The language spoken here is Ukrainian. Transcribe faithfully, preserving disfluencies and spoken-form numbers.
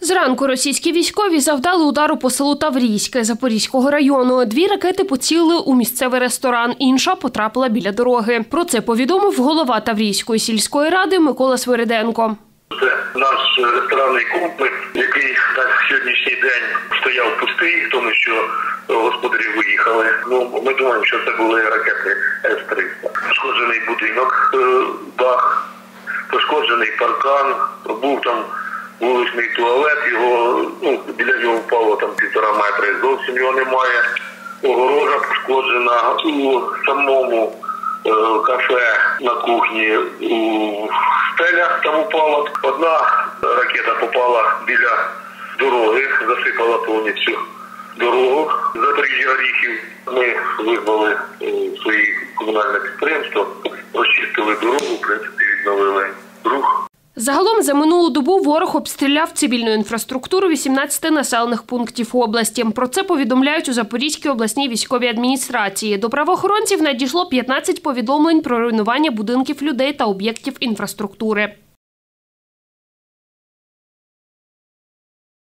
Зранку російські військові завдали удару по селу Таврійське Запорізького району. Дві ракети поцілили у місцевий ресторан, інша потрапила біля дороги. Про це повідомив голова Таврійської сільської ради Микола Свириденко. Це наш ресторанний комплекс, який на сьогоднішній день стояв пустий, тому що господарі виїхали. Ну, ми думаємо, що це були ракети С триста. Пошкоджений будинок, дах, пошкоджений паркан, був там вуличний туалет, його, ну, біля нього впало там півтора метри, зовсім його немає. Огорожа пошкоджена у самому е, кафе на кухні, у стелях там упала. Одна ракета попала біля дороги, засипала повністю дорогу. Запоріжжя Оріхів ми визвали е, свої комунальне підприємство, розчистили дорогу, в принципі, відновили рух. Загалом за минулу добу ворог обстріляв цивільну інфраструктуру вісімнадцяти населених пунктів області. Про це повідомляють у Запорізькій обласній військовій адміністрації. До правоохоронців надійшло п'ятнадцять повідомлень про руйнування будинків людей та об'єктів інфраструктури.